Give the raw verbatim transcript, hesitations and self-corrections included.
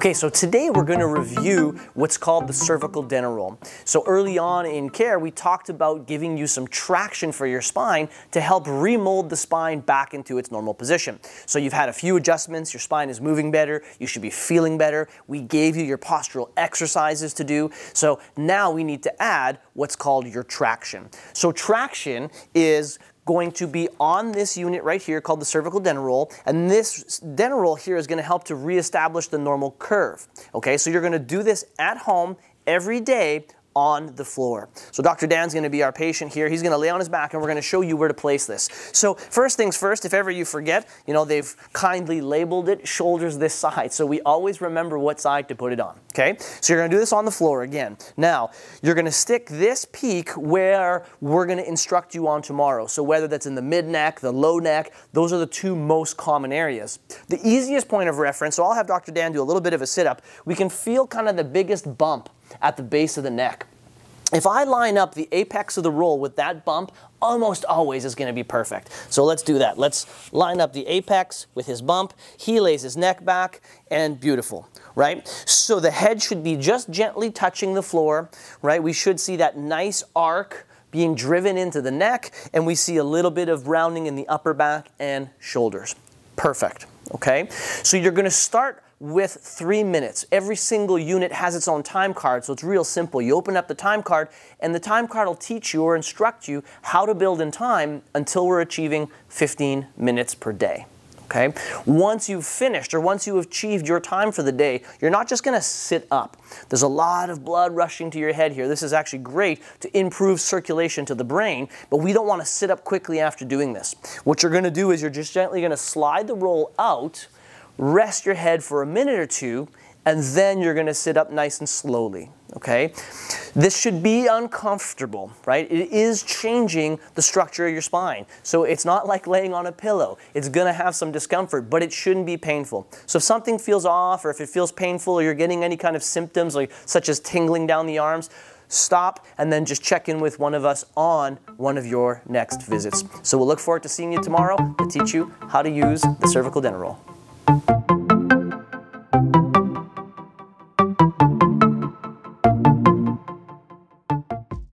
Okay, so today we're going to review what's called the cervical Denneroll. So early on in care, we talked about giving you some traction for your spine to help remold the spine back into its normal position. So you've had a few adjustments, your spine is moving better, you should be feeling better. We gave you your postural exercises to do. So now we need to add what's called your traction. So traction is going to be on this unit right here called the cervical Denneroll, and this Denneroll here is going to help to reestablish the normal curve. Okay, so you're going to do this at home every day on the floor. So Doctor Dan's going to be our patient here. He's going to lay on his back and we're going to show you where to place this. So first things first, if ever you forget, you know, they've kindly labeled it shoulders this side. So we always remember what side to put it on. Okay, so you're going to do this on the floor again. Now, you're going to stick this peak where we're going to instruct you on tomorrow. So whether that's in the mid neck, the low neck, those are the two most common areas. The easiest point of reference, so I'll have Doctor Dan do a little bit of a sit-up. We can feel kind of the biggest bump at the base of the neck. If I line up the apex of the roll with that bump, almost always is going to be perfect. So let's do that. Let's line up the apex with his bump. He lays his neck back, and beautiful, right? So the head should be just gently touching the floor, right? We should see that nice arc being driven into the neck, and we see a little bit of rounding in the upper back and shoulders. Perfect, okay? So you're going to start with three minutes. Every single unit has its own time card, so it's real simple. You open up the time card, and the time card will teach you or instruct you how to build in time until we're achieving fifteen minutes per day. Okay? Once you've finished, or once you've achieved your time for the day, you're not just going to sit up. There's a lot of blood rushing to your head here. This is actually great to improve circulation to the brain, but we don't want to sit up quickly after doing this. What you're going to do is you're just gently going to slide the roll out, rest your head for a minute or two, and then you're going to sit up nice and slowly, okay? This should be uncomfortable, right? It is changing the structure of your spine. So it's not like laying on a pillow. It's going to have some discomfort, but it shouldn't be painful. So if something feels off, or if it feels painful, or you're getting any kind of symptoms, like such as tingling down the arms, stop and then just check in with one of us on one of your next visits. So we'll look forward to seeing you tomorrow to teach you how to use the cervical Denneroll.